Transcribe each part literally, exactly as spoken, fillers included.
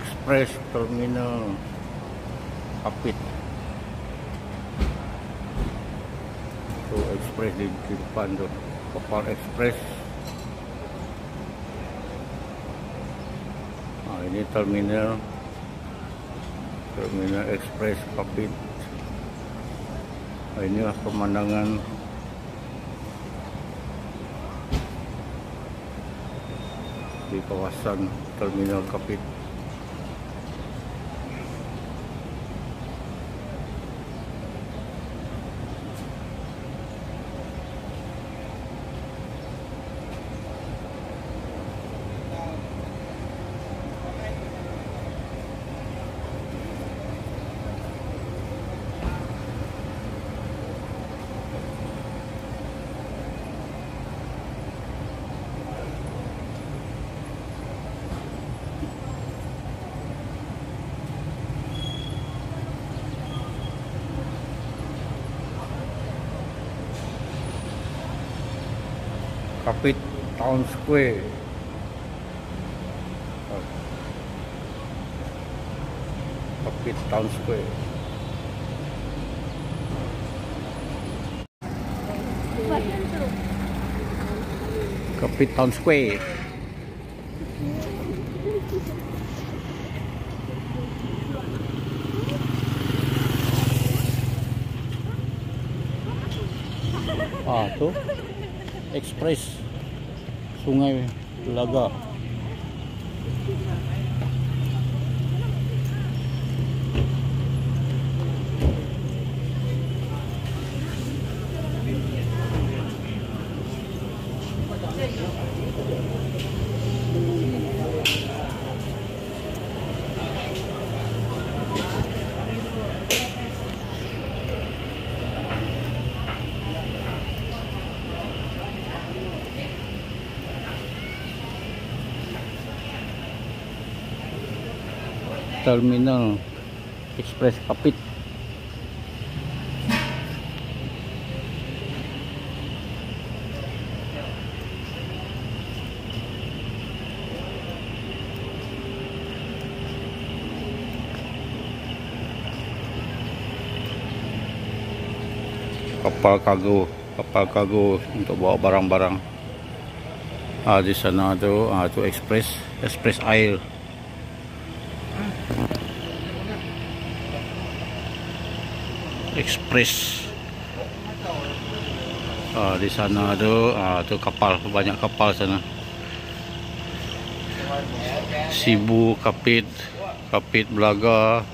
Express Terminal Kapit. Tu Express di, di depan tu, kapal Express. Nah, ini terminal Terminal Express Kapit. Nah, inilah pemandangan di kawasan Terminal Kapit. Kapit Town Square. Kapit Town Square. Kapit Town Square. Ah, tuh Express Sungai Telaga. Terminal Express Kapit. Kapal kargo, kapal kargo untuk bawa barang-barang. Ah, di sana tu, ah tu Express, Express Air. Express. Ah, di sana tu, ah tu kapal, banyak kapal sana. Sibu, Kapit, Kapit Belaga.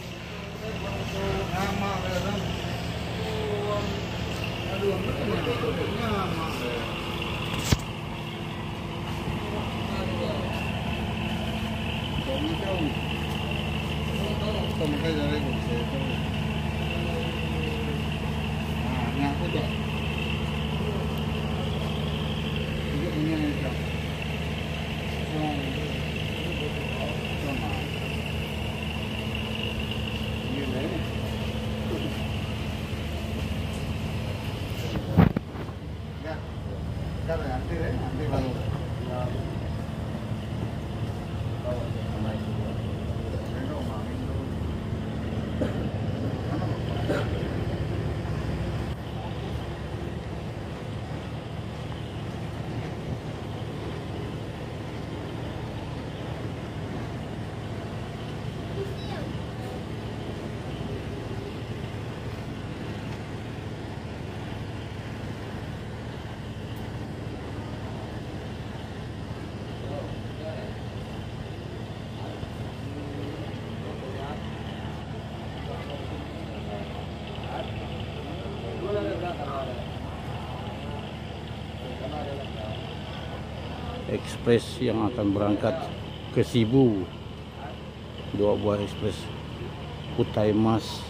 Express yang akan berangkat ke Sibu, dua buah Express Kutai Mas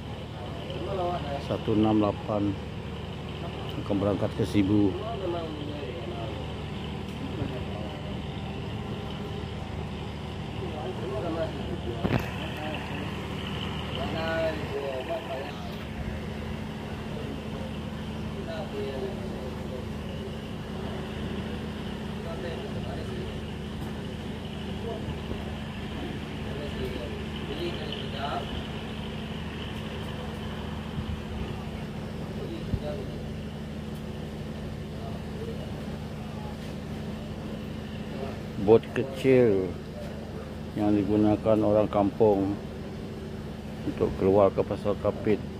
satu enam lapan akan berangkat ke Sibu. bot kecil yang digunakan orang kampung untuk keluar ke Pasar Kapit.